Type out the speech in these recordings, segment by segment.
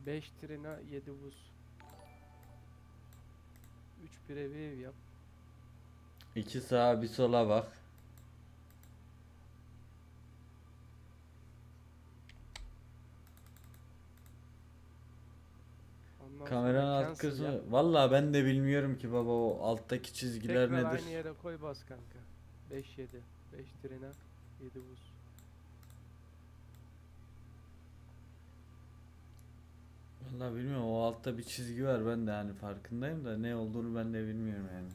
5 trina 7 buz. 3 preview yap. 2 sağa bir sola bak. Ondan sonra Kameranın alt cancel yap. kısmı. Vallahi ben de bilmiyorum ki baba, o alttaki çizgiler Tekrar nedir? aynı yere koy bas kanka. 5 7. 5 trina 7 buz. Vallahi bilmiyorum, o altta bir çizgi var, ben de hani farkındayım da ne olduğunu ben de bilmiyorum yani.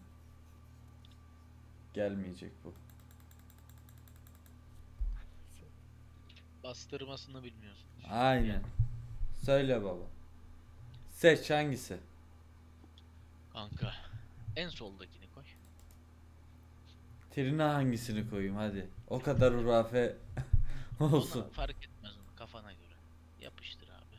Gelmeyecek bu. Bastırmasını bilmiyorsun. Aynen. Söyle baba. Seç hangisi? Kanka. En soldakini koy. Trina hangisini koyayım hadi. O kadar hurafe olsun. Ona fark etmez, onu kafana göre. Yapıştır abi.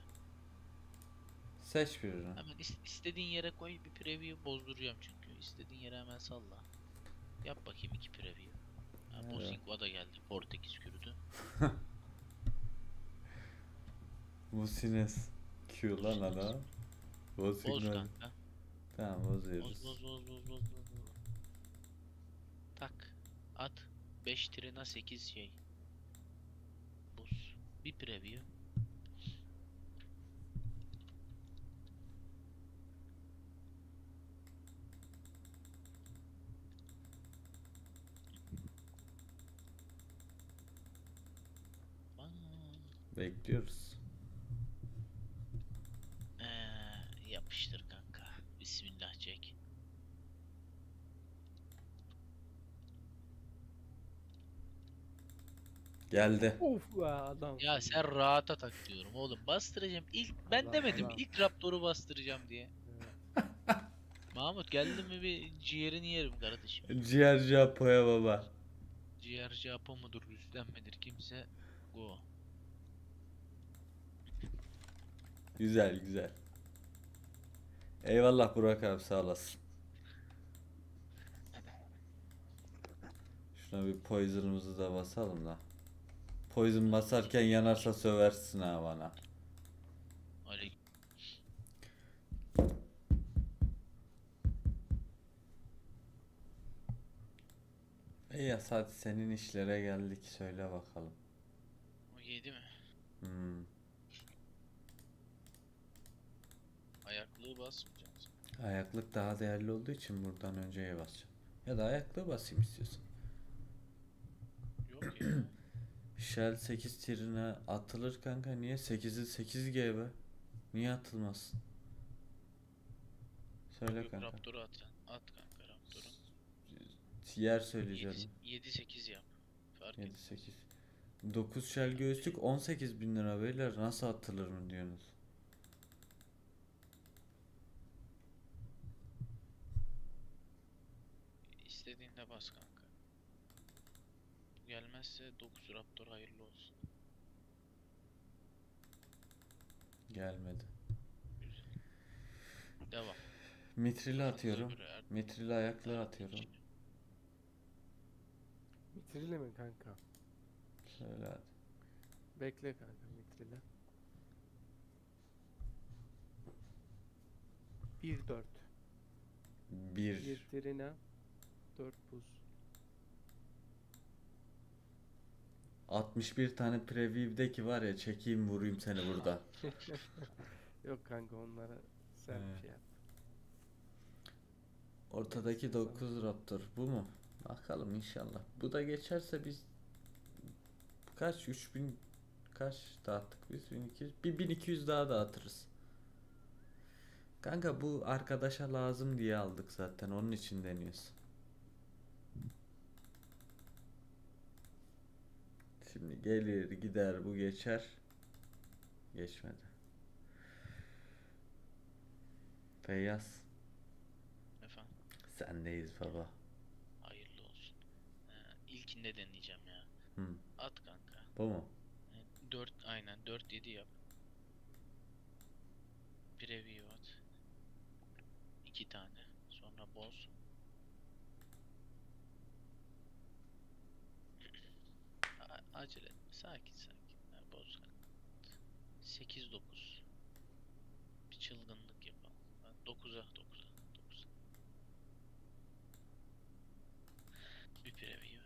Seç birini. Hemen istediğin yere koy, bir preview bozduracağım çünkü. İstediğin yere hemen salla. Yap bakayım iki preview. Ha, Evet. Bosingva da geldi. Portekiz kürüdü. Bu sines Q lan ana. Bu Boz signal. kanka. Tamam, Boz bozuyoruz. boz boz boz boz boz. Boz. Tak. At. 5 trina 8 şey. Boz. Bir preview. Aa, Bekliyoruz. yapıştır kanka. Bismillah çek. Geldi. Of be adam. Ya sen rahata tak diyorum oğlum. Bastıracağım. Ben demedim Adam. ilk Raptor'u bastıracağım diye. Evet. Mahmut geldi mi bir ciğerini yerim kardeşim. Ciğerci Apo'ya baba. Ciğerci Apo mudur, Rüstem midir kimse go. Güzel güzel. Eyvallah Burak abi, sağ olasın. Şuna bir poison'ımızı da basalım da. Poison basarken yanarsa söversin ha bana. Öyle Ya hadi senin işlere geldik, söyle bakalım. o yedi mi? Hmm. Ayaklığı basmayacaksın. Ayaklık daha değerli olduğu için buradan önceye basacağım. Ya da ayaklığı basayım istiyorsan. Yok ya. Shell 8 tirine atılır kanka, niye? 8'i 8G be. Niye atılmasın? Söyle Yok, kanka. Raptor'u at sen. At kanka Raptor'u. Yer söyleyeceğim. 7-8 yap. Fark 7 etmez. 8. 9 shell göğüslük 18 bin lira beyler, nasıl atılır mı diyorsunuz? İstediğinde bas kanka. Gelmezse 9 Raptor hayırlı olsun. Gelmedi. Güzel. Devam. Mitrili Kafanıza atıyorum. göre Mitrili ayaklığı atıyorum. Mitrile mi kanka? Söyle hadi. Bekle kanka mitrile. 1 4. 1 1. trina 4 buz. 61 tane preview'deki var ya, çekeyim vurayım seni burada. Yok kanka onlara sen Evet. şey yap. Ortadaki 9 Raptor bu mu? Bakalım inşallah. Bu da geçerse biz kaç, 3000 kaç dağıttık biz? 1200. Bir 1200 daha dağıtırız. Kanka bu arkadaşa lazım diye aldık zaten, onun için deniyoruz. Şimdi gelir gider, bu geçer. Geçmedi. Feyyaz Efendim. sendeyiz baba. Hayırlı olsun. İlkinde deneyeceğim ya. Hı. At kanka. Bu mu? 4 aynen 4-7 yap. Preview at. 2 tane. Sonra boz. Acele etme. Sakin sakin. Boz kanka. 8-9. 9'a 9'a 9'a. Bir preview.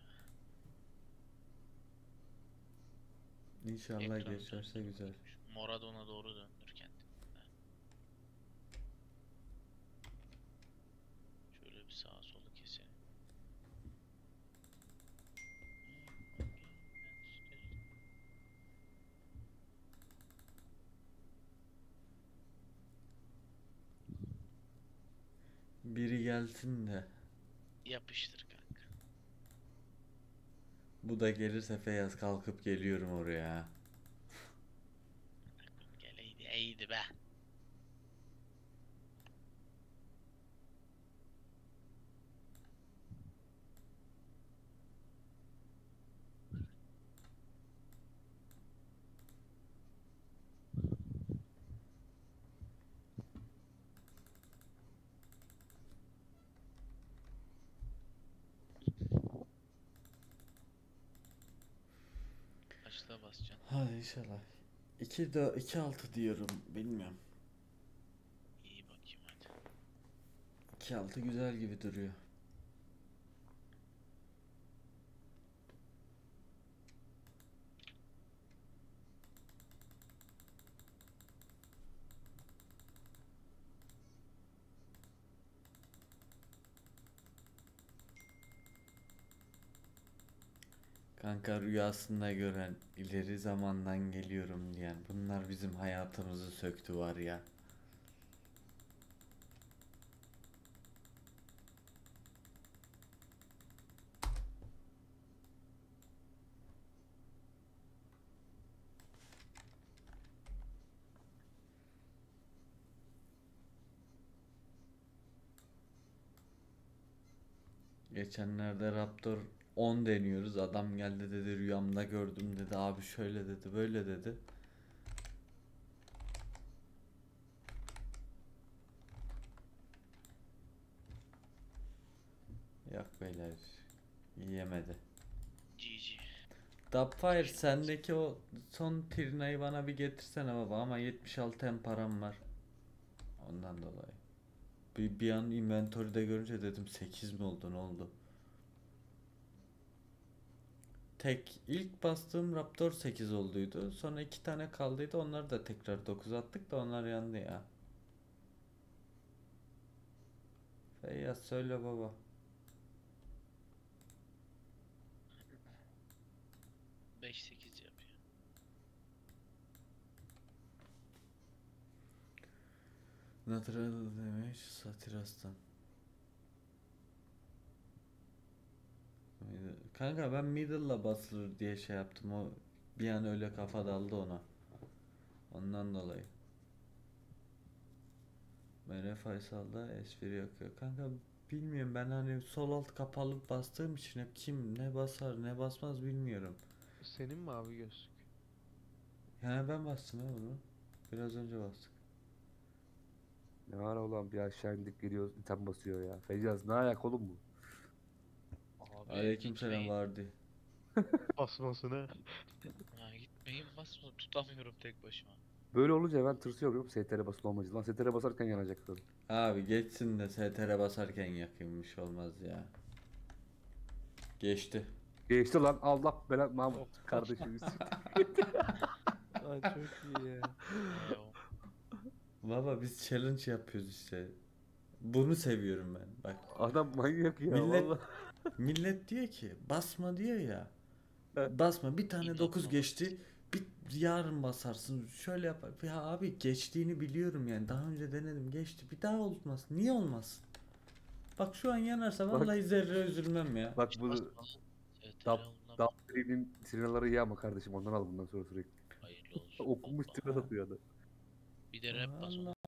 İnşallah Ekranı geçerse döndür. güzel. Şu Maradona doğru döndür kendini. Şöyle bir sağa solu keselim. Biri gelsin de. Yapıştır kanka. Bu da gelirse Feyyaz kalkıp geliyorum oraya. Geleydi iyiydi be. Kaçta basacaksın? Hadi inşallah. 2 6 diyorum. Bilmiyorum. İyi bakayım hadi. 2 6 güzel gibi duruyor. Kanka rüyasında gören, ileri zamandan geliyorum diyen, bunlar bizim hayatımızı söktü var ya. Geçenlerde Raptor 10 deniyoruz. Adam geldi dedi rüyamda gördüm dedi. Abi şöyle dedi, böyle dedi. Yok beyler. Yiyemedi. GG. Dubfire sendeki o son Tirina'yı bana bir getirsene baba ama 76 hem param var. Ondan dolayı. Bir an inventory'de görünce dedim 8 mi oldu, ne oldu? Tek ilk bastığım Raptor 8 olduydu. Sonra 2 tane kaldıydı. Onları da tekrar 9 attık da onlar yandı ya. Feyyaz söyle baba. 5-8 yapıyor. Natural demiş Satiras'tan. Kanka ben middle'la basılır diye şey yaptım. O bir an öyle kafa daldı ona. Ondan dolayı. Mere Faysal'da espri yapıyor. Kanka bilmiyorum, ben hani sol alt kapalı bastığım için hep kim ne basar ne basmaz bilmiyorum. Senin mi abi gözlük? Yani ben bastım ya bunu. Biraz önce bastık. Ne var oğlum, bir aşağı indik geliyoruz item basıyor ya. Feyyaz ne ayak oğlum bu? Abi Aleykümselam gitmeyin. vardı. Basmasına. Ha, gitmeyin basma tutamıyorum tek başıma. Böyle olunca ben tırsıyorum STR basılı olmayacak. Lan STR basarken yanacaksın. Abi geçsin de STR basarken yakınmış olmaz ya. Geçti. Geçti lan, Allah belanı Mahmut kardeşimiz. Aa, çok iyi ya. Vay o. Baba biz challenge yapıyoruz işte. Bunu seviyorum ben. Bak Adam manyak ya millet vallahi. millet diyor ki basma diyor ya. He. Basma, bir tane İnanılmaz. 9 geçti. Bir yarın basarsın. Şöyle yapar. Ya abi geçtiğini biliyorum yani. Daha önce denedim, geçti. Bir daha olmaz. Niye olmasın? Bak şu an yanarsa Bak. vallahi zerre üzülmem ya. Bak bu Basma. Dab- Onunla Dabdri'nin sirinaları iyi ama kardeşim, ondan al bundan sonra sürekli. hayırlı olsun. Okumuş Hoppa. tıra atıyor adam. Bir de rap bas. Allah